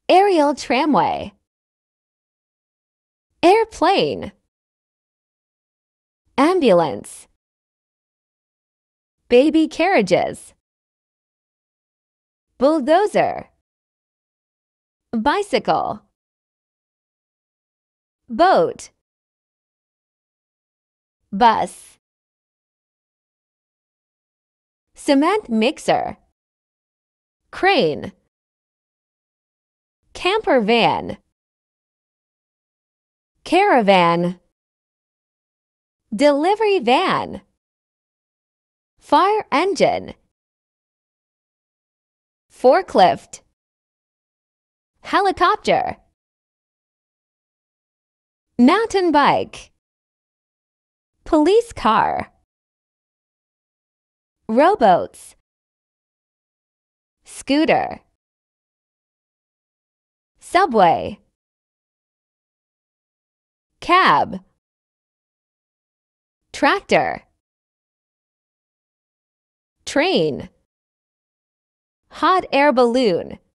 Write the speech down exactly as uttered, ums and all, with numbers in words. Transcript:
Aerial tramway. Airplane. Ambulance. Baby carriages. Bulldozer. Bicycle. Boat. Bus. Cement mixer. Crane. Camper van. Caravan. Delivery van. Fire engine. Forklift. Helicopter. Mountain bike. Police car. Rowboats. Scooter. Subway. Cab. Tractor. Train. Hot air balloon.